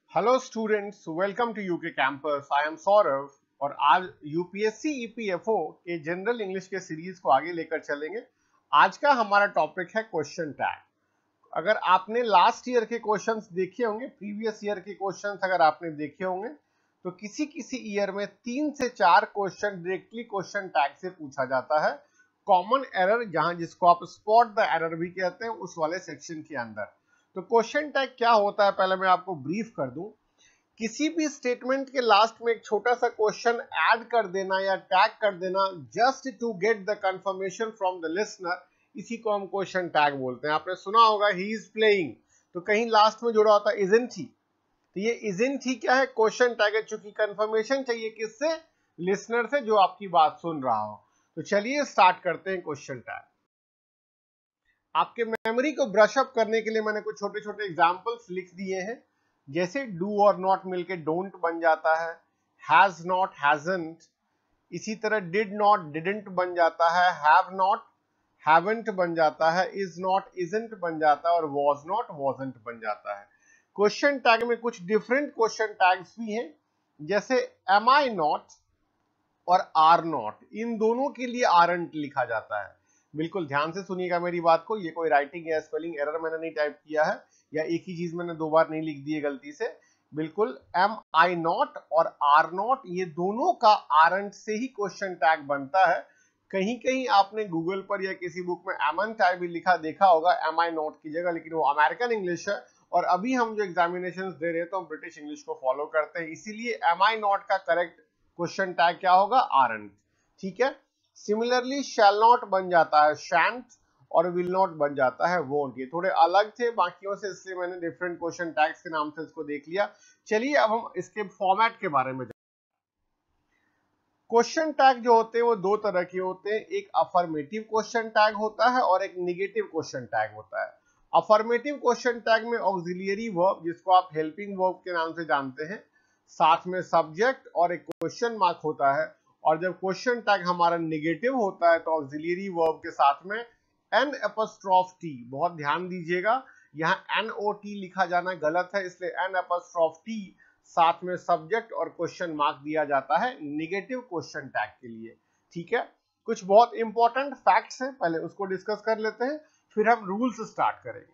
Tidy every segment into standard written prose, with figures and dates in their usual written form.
Hello students, welcome to UK campus. I am Saurabh और आज UPSC EPFO के general English के सीरीज को आगे लेकर चलेंगे। आज का हमारा टॉपिक है क्वेश्चन टैग। अगर आपने लास्ट ईयर के क्वेश्चंस देखे होंगे, प्रीवियस ईयर के क्वेश्चंस अगर आपने देखे होंगे तो किसी किसी ईयर में 3 से 4 क्वेश्चन डायरेक्टली क्वेश्चन टैग से पूछा जाता है। कॉमन एरर, जहां जिसको आप स्पॉट द एरर भी कहते हैं, उस वाले सेक्शन के अंदर। तो क्वेश्चन टैग क्या होता है, पहले मैं आपको ब्रीफ कर दूं। किसी भी स्टेटमेंट के लास्ट में एक छोटा सा क्वेश्चन ऐड कर देना या टैग कर देना just to get the confirmation from the listener, इसी को हम क्वेश्चन टैग बोलते हैं। आपने सुना होगा ही इज प्लेइंग, तो कहीं लास्ट में जुड़ा होता है इजंट ही, तो ये इजंट ही क्या है, क्वेश्चन टैग है। चूंकि कंफर्मेशन चाहिए किससे, लिसनर से, जो आपकी बात सुन रहा हो। तो चलिए स्टार्ट करते हैं क्वेश्चन टैग। आपके मेमोरी को ब्रश अप करने के लिए मैंने कुछ छोटे छोटे एग्जांपल्स लिख दिए हैं। जैसे डू और नॉट मिलके डोंट बन जाता है, हैज नॉट हैजंट। इसी तरह डिड नॉट डिडंट बन जाता है, हैव नॉट हैवंट बन जाता है, इज नॉट इजंट बन जाता है और वॉज नॉट वॉजंट बन जाता है। क्वेश्चन टैग में कुछ डिफरेंट क्वेश्चन टैग्स भी हैं, जैसे एम आई नॉट और आर नॉट, इन दोनों के लिए आरंट लिखा जाता है। बिल्कुल ध्यान से सुनिएगा मेरी बात को, ये कोई राइटिंग या स्पेलिंग एरर मैंने नहीं टाइप किया है, या एक ही चीज मैंने दो बार नहीं लिख दी है गलती से। बिल्कुल एम आई नॉट और आर नॉट, ये दोनों का आरंट से ही क्वेश्चन टैग बनता है। कहीं कहीं आपने गूगल पर या किसी बुक में एमन टाइप भी लिखा देखा होगा एम आई नॉट की जगह, लेकिन वो अमेरिकन इंग्लिश है और अभी हम जो एग्जामिनेशन दे रहे हैं तो हम ब्रिटिश इंग्लिश को फॉलो करते हैं, इसीलिए एम आई नॉट का करेक्ट क्वेश्चन टैग क्या होगा, आरंट। ठीक है। सिमिलरली शैल नॉट बन जाता है शैंट और विल नॉट बन जाता है वोंट। ये थोड़े अलग थे बाकियों से, इसलिए मैंने डिफरेंट क्वेश्चन टैग्स के नाम से इसको देख लिया। चलिए अब हम इसके फॉर्मेट के बारे में जानते हैं। क्वेश्चन टैग जो होते हैं वो दो तरह के होते हैं, एक अफर्मेटिव क्वेश्चन टैग होता है और एक निगेटिव क्वेश्चन टैग होता है। अफर्मेटिव क्वेश्चन टैग में ऑक्सिलियरी वर्ब, जिसको आप हेल्पिंग वर्ब के नाम से जानते हैं, साथ में सब्जेक्ट और एक क्वेश्चन मार्क होता है। और जब क्वेश्चन टैग हमारा निगेटिव होता है तो ऑक्सिलियरी वर्ब के साथ में एन एपोस्ट्रोफ टी, बहुत ध्यान दीजिएगा, यहाँ NOT लिखा जाना गलत है, इसलिए एन एपोस्ट्रोफ टी साथ में सब्जेक्ट और क्वेश्चन मार्क दिया जाता है निगेटिव क्वेश्चन टैग के लिए। ठीक है। कुछ बहुत इंपॉर्टेंट फैक्ट्स हैं, पहले उसको डिस्कस कर लेते हैं, फिर हम रूल्स स्टार्ट करेंगे।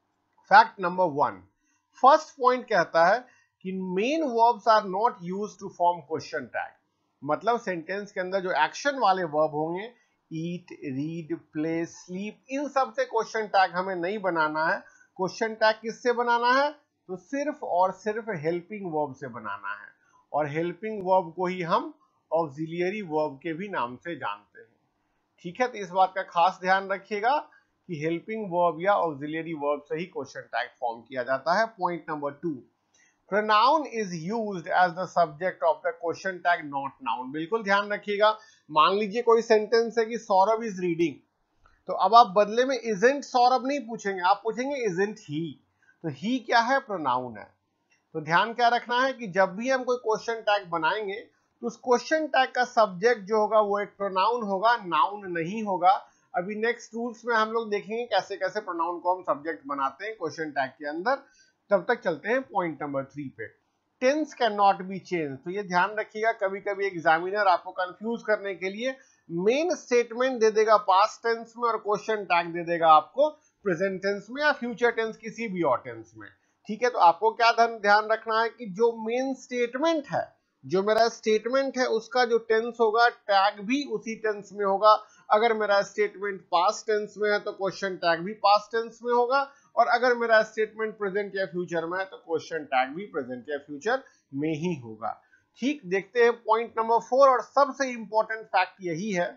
फैक्ट नंबर 1, फर्स्ट पॉइंट कहता है कि main verbs are not used to form question tag. मतलब सेंटेंस के अंदर जो एक्शन वाले वर्ब होंगे, ईट, रीड, प्ले, स्लीप, इन सब से क्वेश्चन टैग हमें नहीं बनाना है। क्वेश्चन टैग किससे बनाना है, तो सिर्फ और सिर्फ हेल्पिंग वर्ब से बनाना है, और हेल्पिंग वर्ब को ही हम ऑक्सिलियरी वर्ब के भी नाम से जानते हैं। ठीक है, तो इस बात का खास ध्यान रखिएगा कि हेल्पिंग वर्ब या ऑक्सिलियरी वर्ब से ही क्वेश्चन टैग फॉर्म किया जाता है। Point number 2, pronoun is used as the subject of the question tag, not noun। बिल्कुल ध्यान रखिएगा। मान लीजिए कोई सेंटेंस है कि सौरभ इज रीडिंग, तो अब आप बदले में isn't सौरभ नहीं पूछेंगे, आप पूछेंगे isn't he। तो he क्या है, प्रोनाउन है। तो ध्यान क्या रखना है कि जब भी हम कोई क्वेश्चन टैग बनाएंगे तो उस क्वेश्चन टैग का सब्जेक्ट जो होगा वो एक प्रोनाउन होगा, नाउन नहीं होगा। अभी नेक्स्ट रूल्स में हम लोग देखेंगे कैसे कैसे प्रोनाउन को हम सब्जेक्ट बनाते हैं क्वेश्चन टैग के अंदर। तब तक चलते हैं पॉइंट नंबर 3 पे। Tense can not be change. तो ये ध्यान रखिएगा, कभी कभी एग्जामिनर आपको कंफ्यूज करने के लिए मेन स्टेटमेंट दे देगा पास्ट टेंस में और क्वेश्चन टैग दे देगा आपको प्रेजेंट टेंस में या फ्यूचर टेंस, किसी भी और टेंस में। ठीक है, तो आपको क्या ध्यान रखना है कि जो मेन स्टेटमेंट है, जो मेरा स्टेटमेंट है, उसका जो टेंस होगा टैग भी उसी टेंस में होगा। अगर मेरा स्टेटमेंट पास्ट टेंस में है तो क्वेश्चन टैग भी पास्ट टेंस में होगा, और अगर मेरा स्टेटमेंट प्रेजेंट या फ्यूचर में है तो क्वेश्चन टैग भी प्रेजेंट या फ्यूचर में ही होगा। ठीक, देखते हैं पॉइंट नंबर 4, और सबसे इंपॉर्टेंट फैक्ट यही है,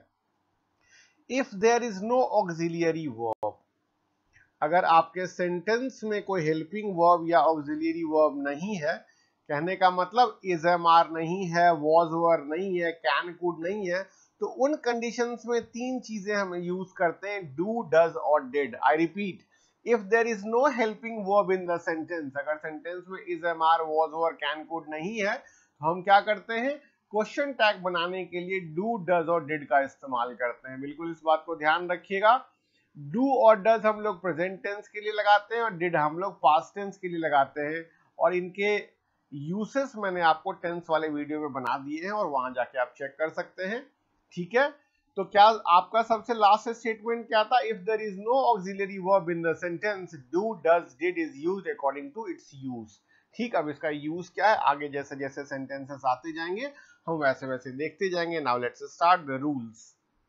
if there is no auxiliary verb. अगर आपके सेंटेंस में कोई हेल्पिंग वर्ब या ऑक्सिलियरी वर्ब नहीं है, कहने का मतलब इज एम आर नहीं है, वॉज वर नहीं है, कैन कुड नहीं है, तो उन कंडीशंस में 3 चीजें हम यूज करते हैं, डू, डज और did. I repeat, if there is no helping verb in the sentence, अगर सेंटेंस में is, am, are, was, were, can, could नहीं है, तो हम क्या करते हैं, क्वेश्चन टैग बनाने के लिए do, does और did का इस्तेमाल करते हैं। बिल्कुल इस बात को ध्यान रखिएगा। do और does हम लोग प्रेजेंट टेंस के लिए लगाते हैं और did हम लोग पास्ट टेंस के लिए लगाते हैं, और इनके यूसेस मैंने आपको टेंस वाले वीडियो में बना दिए हैं और वहां जाके आप चेक कर सकते हैं, ठीक है। तो क्या आपका सबसे लास्ट स्टेटमेंट क्या था? If there is no auxiliary verb in the sentence, do, does, did is used according to its use. ठीक, अब इसका यूज क्या है आगे जैसे जैसे सेंटेंसेस आते जाएंगे हम वैसे वैसे देखते जाएंगे। Now let's start the rules.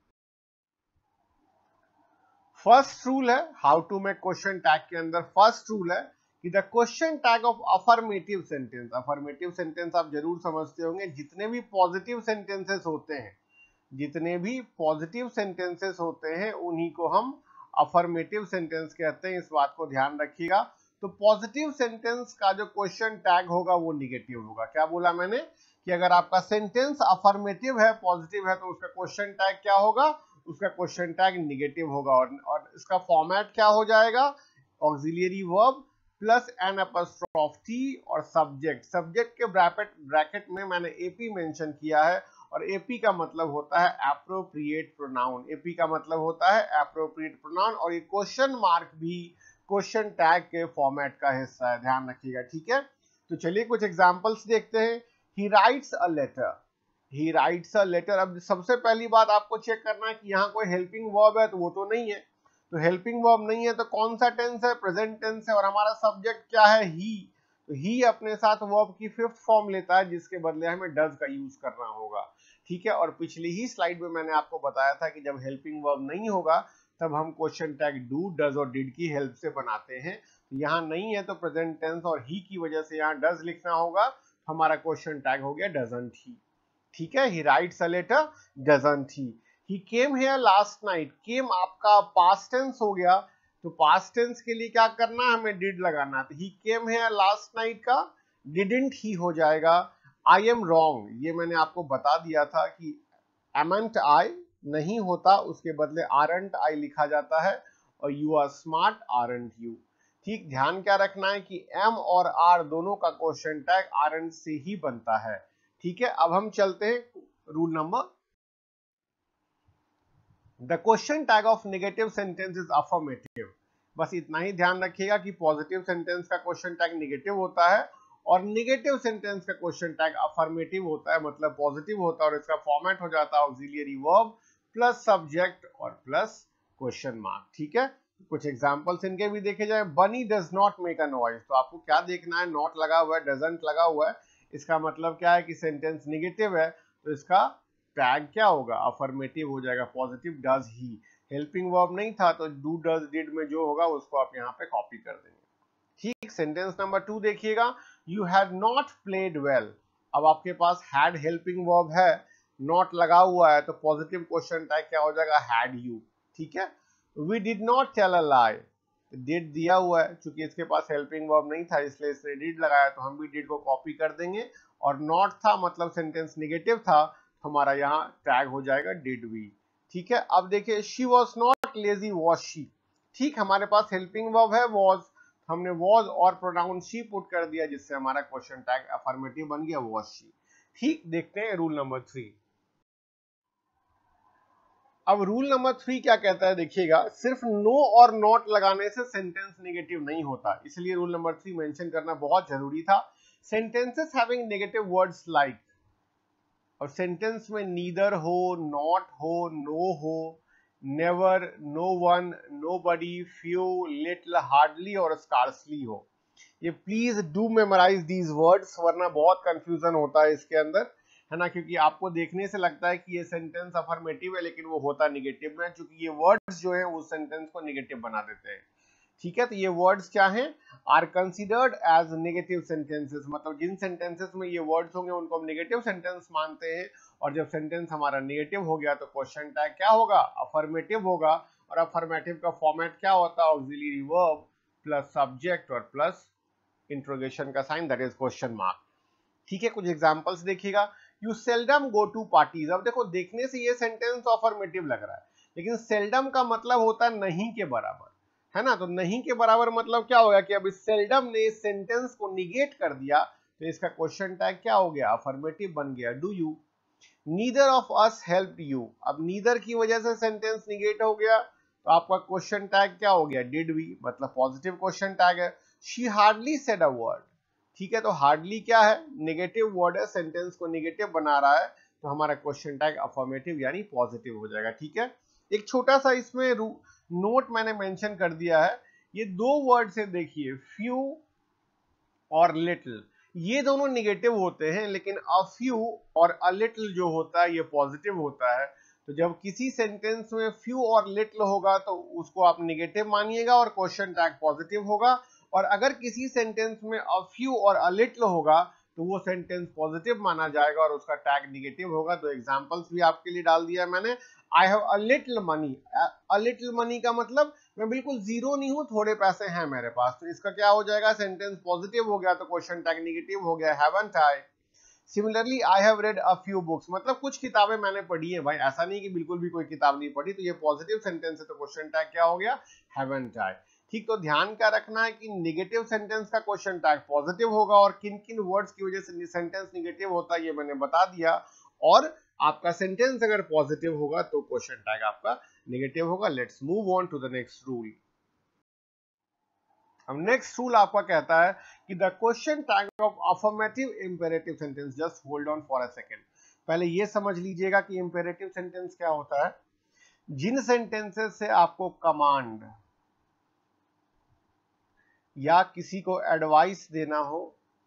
First rule है how to make question tag के अंदर फर्स्ट रूल है कि the question tag of affirmative sentence, affirmative sentence आप जरूर समझते होंगे, जितने भी पॉजिटिव सेंटेंसेस होते हैं, जितने भी पॉजिटिव सेंटेंसेस होते हैं उन्हीं को हम अफर्मेटिव सेंटेंस कहते हैं, इस बात को ध्यान रखिएगा। तो पॉजिटिव सेंटेंस का जो क्वेश्चन टैग होगा वो निगेटिव होगा। क्या बोला मैंने कि अगर आपका सेंटेंस अफर्मेटिव है, पॉजिटिव है, तो उसका क्वेश्चन टैग क्या होगा? उसका क्वेश्चन टैग निगेटिव होगा। और इसका फॉर्मेट क्या हो जाएगा? Auxiliary verb plus n apostrophe t और सब्जेक्ट। सब्जेक्ट के ब्रैकेट में मैंने एपी मेंशन किया है और एपी का मतलब होता है एप्रोप्रिएट प्रोनाउन। एपी का मतलब होता है एप्रोप्रिएट प्रोनाउन और ये क्वेश्चन मार्क भी क्वेश्चन टैग के फॉर्मेट का हिस्सा है, ध्यान रखिएगा, ठीक है। तो चलिए कुछ एग्जांपल्स देखते हैं। He writes a letter, he writes a letter. अब सबसे पहली बात आपको चेक करना है कि यहाँ कोई हेल्पिंग वर्ब है, तो वो तो नहीं है। तो हेल्पिंग वर्ब नहीं है तो कौन सा टेंस है? प्रेजेंट टेंस है। और हमारा सब्जेक्ट क्या है? ही। तो ही अपने साथ वर्ब की फिफ्थ फॉर्म लेता है, जिसके बदले हमें डज का यूज करना होगा, ठीक है। और पिछली ही स्लाइड में मैंने आपको बताया था कि जब हेल्पिंग वर्ब नहीं होगा तब हम क्वेश्चन टैग डू, डज और डिड की हेल्प से बनाते हैं। यहाँ नहीं है तो प्रेजेंट टेंस और ही की वजह से यहाँ डज लिखना होगा। हमारा क्वेश्चन टैग हो गया डजंट ही, ठीक है। He writes a letter, doesn't he. He came here last night, came आपका पास्ट टेंस हो गया, तो पास्ट टेंस के लिए क्या करना है? हमें डिड लगाना। तो he came here last night का डिडंट ही हो जाएगा। आई एम रॉन्ग, ये मैंने आपको बता दिया था कि एमेंट आई नहीं होता, उसके बदले आरंट आई लिखा जाता है। और you are smart aren't you. ठीक, ध्यान क्या रखना है कि एम और आर दोनों का क्वेश्चन टैग आरंट से ही बनता है, ठीक है। अब हम चलते हैं rule number. The question tag of negative sentence is affirmative. बस इतना ही ध्यान रखिएगा कि पॉजिटिव सेंटेंस का क्वेश्चन टैग नेगेटिव होता है और नेगेटिव सेंटेंस का क्वेश्चन टैग अफर्मेटिव होता है, मतलब पॉजिटिव होता है। और इसका फॉर्मेट हो जाता है ऑक्सिलियरी वर्ब प्लस सब्जेक्ट और प्लस क्वेश्चन मार्क, ठीक है। कुछ एग्जांपल्स इनके भी देखे जाए। Bunny does not make a noise, तो आपको क्या देखना है? नॉट लगा हुआ है, डजंट लगा हुआ है, इसका मतलब क्या है कि सेंटेंस नेगेटिव है, तो इसका टैग क्या होगा? अफर्मेटिव हो जाएगा, पॉजिटिव डज ही। हेल्पिंग वर्ब नहीं था तो डू, डज, डिड में जो होगा उसको आप यहाँ पे कॉपी कर देंगे, ठीक। सेंटेंस नंबर 2 देखिएगा। You had not played well. अब आपके पास हैड हेल्पिंग वर्ब है, नॉट लगा हुआ है, तो पॉजिटिव क्वेश्चन टैग क्या हो जाएगा? हैड यू, ठीक है। We did not tell a lie, did दिया हुआ है, क्योंकि इसके पास हेल्पिंग वर्ब नहीं था इसलिए इसने डिड लगाया, तो हम भी डिड को कॉपी कर देंगे। और नॉट था मतलब सेंटेंस नेगेटिव था, हमारा यहाँ टैग हो जाएगा डिड वी, ठीक है। अब देखिए, she was not lazy was she. ठीक, हमारे पास हेल्पिंग वर्ब है वॉज, हमने वॉज और प्रोनाउन शी पुट कर दिया, जिससे हमारा क्वेश्चन टैग अफर्मेटिव बन गया, वॉज शी। ठीक, देखते हैं रूल नंबर 3। अब रूल नंबर 3 क्या कहता है देखिएगा। सिर्फ नो और नॉट लगाने से सेंटेंस नेगेटिव नहीं होता, इसलिए रूल नंबर 3 मेंशन करना बहुत जरूरी था। Sentences having negative words like, और सेंटेंस में नीदर हो, नॉट हो, नो हो, never, no one, nobody, few, little, hardly और स्कार्सली हो, ये please do memorize these words, वरना बहुत कंफ्यूजन होता है इसके अंदर, है ना। क्योंकि आपको देखने से लगता है कि ये सेंटेंस अफर्मेटिव है, लेकिन वो होता निगेटिव में, क्योंकि ये वर्ड्स जो है उस सेंटेंस को निगेटिव बना देते हैं, ठीक है। तो ये वर्ड्स क्या हैं? Are considered as negative sentences, मतलब जिन सेंटेंसेस में ये वर्ड्स होंगे उनको हम नेगेटिव सेंटेंस मानते हैं। और जब सेंटेंस हमारा नेगेटिव हो गया तो क्वेश्चन टैग क्या होगा? अफर्मेटिव होगा। और अफर्मेटिव का फॉर्मेट क्या होता है? ऑक्सिलरी वर्ब प्लस सब्जेक्ट और प्लस इंट्रोगेशन का sign, that is question mark, ठीक है। कुछ एग्जांपल्स देखिएगा। You seldom go to parties. अब देखो, देखने से ये सेंटेंस अफर्मेटिव लग रहा है, लेकिन सेल्डम का मतलब होता है नहीं के बराबर, है ना। तो नहीं के बराबर मतलब क्या होगा कि अब इस सेल्डम ने इस सेंटेंस को निगेट कर दिया, तो इसका क्वेश्चन टैग क्या हो गया? अफर्मेटिव बन गया, do you. Neither of us helped you, अब नीदर की वजह से सेंटेंस निगेट हो गया, तो आपका क्वेश्चन टैग क्या हो गया? डिड वी, मतलब पॉजिटिव क्वेश्चन टैग है। She hardly said a word, ठीक है, तो हार्डली क्या है, नेगेटिव वर्ड है, सेंटेंस को नेगेटिव बना रहा है, तो हमारा क्वेश्चन टैग अफर्मेटिव यानी पॉजिटिव हो जाएगा। ठीक है, एक छोटा सा इसमें नोट मैंने मेंशन कर दिया है, ये दो वर्ड से देखिए, फ्यू और लिटिल, ये दोनों निगेटिव होते हैं, लेकिन अ फ्यू और अ लिटिल जो होता है ये पॉजिटिव होता है। तो जब किसी सेंटेंस में फ्यू और लिटिल होगा तो उसको आप निगेटिव मानिएगा और क्वेश्चन टैग पॉजिटिव होगा, और अगर किसी सेंटेंस में अ फ्यू और अ लिटिल होगा तो वो सेंटेंस पॉजिटिव माना जाएगा और उसका टैग निगेटिव होगा। तो एग्जांपल्स भी आपके लिए डाल दिया मैंने। I have a little money, a little money का मतलब मैं बिल्कुल जीरो नहीं हूं, थोड़े पैसे हैं मेरे पास, तो इसका क्या हो जाएगा, सेंटेंस पॉजिटिव हो गया तो क्वेश्चन टैग निगेटिव हो गया, haven't I. Similarly I have read a few books, मतलब कुछ किताबें मैंने पढ़ी है भाई, ऐसा नहीं कि बिल्कुल भी कोई किताब नहीं पढ़ी, तो ये पॉजिटिव सेंटेंस है, तो क्वेश्चन टैग क्या हो गया, हैवंट आई। ठीक, तो ध्यान क्या रखना है कि नेगेटिव सेंटेंस का क्वेश्चन टैग पॉजिटिव होगा, और किन किन वर्ड्स की वजह से सेंटेंस नेगेटिव होता है ये मैंने बता दिया, और आपका सेंटेंस अगर पॉजिटिव होगा तो क्वेश्चन टैग आपका नेगेटिव होगा। Let's move on to the next rule. अब नेक्स्ट रूल आपका कहता है कि the question tag of affirmative imperative sentence, just hold on for a second, पहले ये समझ लीजिएगा कि इंपेरेटिव सेंटेंस क्या होता है। जिन सेंटेंसेस से आपको कमांड या किसी को एडवाइस देना हो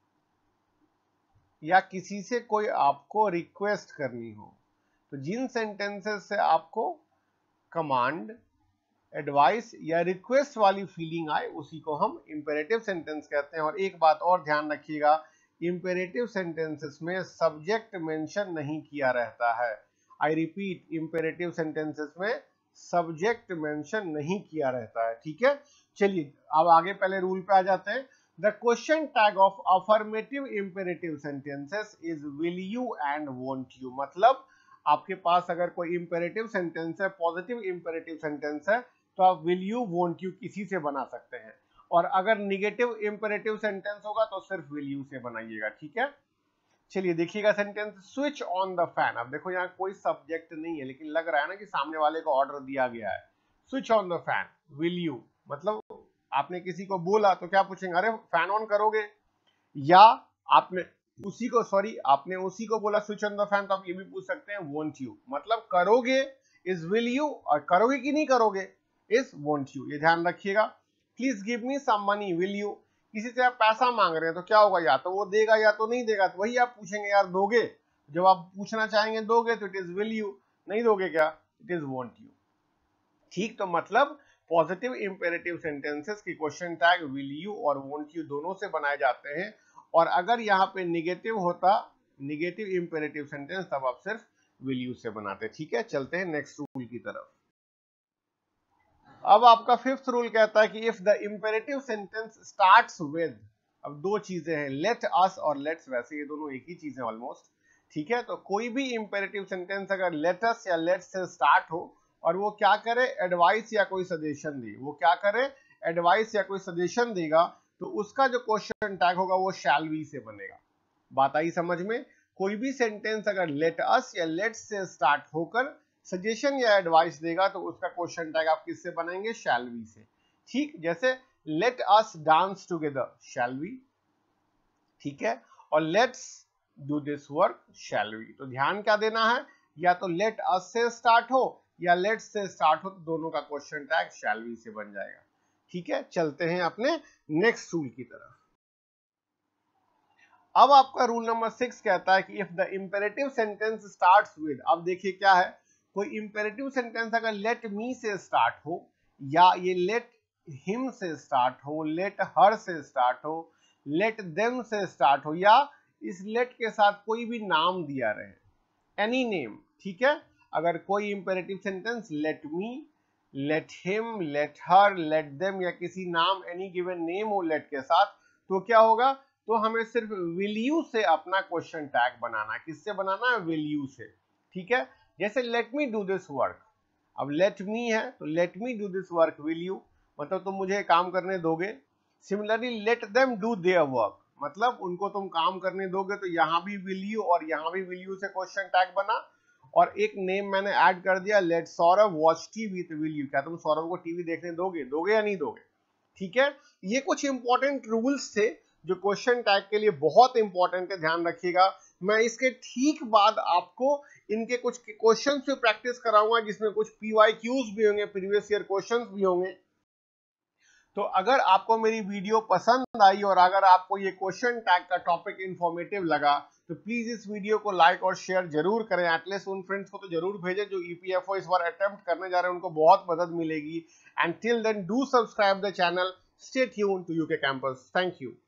या किसी से कोई आपको रिक्वेस्ट करनी हो, तो जिन सेंटेंसेस से आपको कमांड, एडवाइस या रिक्वेस्ट वाली फीलिंग आए उसी को हम इंपेरेटिव सेंटेंस कहते हैं। और एक बात और ध्यान रखिएगा, इंपेरेटिव सेंटेंसेस में सब्जेक्ट मेंशन नहीं किया रहता है। आई रिपीट, इंपेरेटिव सेंटेंसेस में सब्जेक्ट मेंशन नहीं किया रहता है। ठीक है, चलिए अब आगे पहले रूल पे आ जाते हैं। The question tag of affirmative imperative sentences is will you and won't you, मतलब आपके पास अगर कोई इंपेरेटिव सेंटेंस है, पॉजिटिव इंपेरेटिव सेंटेंस है, तो आप विल यू वोंट यू किसी से बना सकते हैं, और अगर निगेटिव इंपेरेटिव सेंटेंस होगा तो सिर्फ विल यू से बनाइएगा। ठीक है, चलिए देखिएगा sentence, switch on the fan. अब देखो यहाँ कोई सब्जेक्ट नहीं है, लेकिन लग रहा है ना कि सामने वाले को ऑर्डर दिया गया है। Switch on the fan, will you, मतलब आपने किसी को बोला तो क्या पूछेंगे, अरे फैन ऑन करोगे, या आपने उसी को, सॉरी आपने उसी को बोला स्विच ऑन द फैन, तो आप ये भी पूछ सकते हैं वोंट यू, मतलब करोगे इज विल यू, और करोगे कि नहीं करोगे इज वोंट यू, ये ध्यान रखिएगा। Please give me some money, will you, किसी से आप पैसा मांग रहे हैं तो क्या होगा, या तो वो देगा या तो नहीं देगा, तो वही आप पूछेंगे यार दोगे, जब आप पूछना चाहेंगे दोगे तो इट इज विल यू, नहीं दोगे क्या, इट इज वोंट यू। ठीक, तो मतलब पॉजिटिव इंपेरेटिव सेंटेंसेस की क्वेश्चन टैग विल यू और वोंट यू दोनों से बनाए जाते हैं, और अगर यहाँ पे निगेटिव होता, निगेटिव इंपेरेटिव सेंटेंस, तब आप सिर्फ विल यू से बनाते। ठीक है, चलते हैं नेक्स्ट रूल की तरफ। अब आपका फिफ्थ रूल कहता है कि if the imperative sentence starts with, अब दो चीजें हैं, लेट अस और लेट्स, वैसे ये दोनों एक ही चीज है ऑलमोस्ट। ठीक है, तो कोई भी इंपेरेटिव सेंटेंस अगर लेट अस या लेट्स से स्टार्ट हो और वो क्या करे, एडवाइस या कोई सजेशन दे, वो क्या करे, एडवाइस या कोई सजेशन देगा, तो उसका जो क्वेश्चन टैग होगा वो शैल बी से बनेगा। बात आई समझ में, कोई भी सेंटेंस अगर लेट अस या लेट्स से स्टार्ट होकर सजेशन या एडवाइस देगा तो उसका क्वेश्चन टैग आप किससे बनाएंगे, शैल बी से। ठीक, जैसे let us dance together, shall be. ठीक है, और let's do this work, shall be. तो ध्यान क्या देना है, या तो लेट अस से स्टार्ट हो या लेट्स से स्टार्ट हो, तो दोनों का क्वेश्चन टैग शैल बी से बन जाएगा। ठीक है, चलते हैं अपने नेक्स्ट रूल की तरफ। अब आपका रूल नंबर 6 कहता है कि if the imperative sentence starts with, अब देखिए क्या है, कोई इंपेरेटिव सेंटेंस अगर लेट मी से स्टार्ट हो, या ये लेट हिम से स्टार्ट हो, लेट हर से स्टार्ट हो, लेट देम से स्टार्ट हो, या इस लेट के साथ कोई भी नाम दिया रहे, एनी नेम। ठीक है, अगर कोई imperative sentence let me, let him, let her, let them, या किसी नाम एनी गिवन नेम हो लेट के साथ, तो क्या होगा, तो हमें सिर्फ विल यू से अपना क्वेश्चन टैग बनाना है। किससे बनाना है, विल यू से। ठीक है, जैसे let me do this work, अब लेट मी है तो let me do this work will you, मतलब तुम मुझे काम करने दोगे। Similarly let them do their work, मतलब उनको तुम काम करने दोगे, तो यहाँ भी विल यू और यहाँ भी विल यू से क्वेश्चन टैग बना। और एक नेम मैंने ऐड कर दिया, लेट सौरभ वॉच टीवी, तो विल यू, क्या तुम सौरभ को टीवी देखने दोगे, दोगे या नहीं दोगे। ठीक है, ये कुछ इंपॉर्टेंट रूल्स थे जो क्वेश्चन टैग के लिए बहुत इंपॉर्टेंट है, ध्यान रखिएगा। मैं इसके ठीक बाद आपको इनके कुछ क्वेश्चन से प्रैक्टिस कराऊंगा, जिसमें कुछ PYQs भी होंगे, प्रीवियस ईयर क्वेश्चंस भी होंगे। तो अगर आपको मेरी वीडियो पसंद आई और अगर आपको ये क्वेश्चन टैग का टॉपिक इंफॉर्मेटिव लगा, तो प्लीज इस वीडियो को लाइक और शेयर जरूर करें। एटलीस्ट उन फ्रेंड्स को तो जरूर भेजें जो EPFO इस बार अटेम्प्ट करने जा रहे हैं, उनको बहुत मदद मिलेगी। And till then do subscribe the channel, stay tuned to UK campus. Thank you.